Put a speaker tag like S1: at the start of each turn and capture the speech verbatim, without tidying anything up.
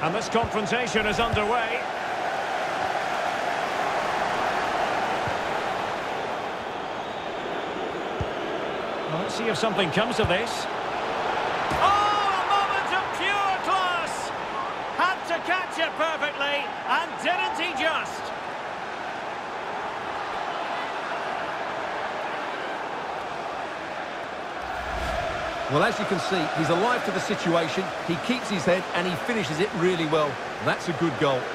S1: And this confrontation is underway. Well, let's see if something comes of this. Oh, a moment of pure class! Had to catch it perfectly, and didn't he just?
S2: Well, as you can see, he's alive to the situation, he keeps his head and he finishes it really well. That's a good goal.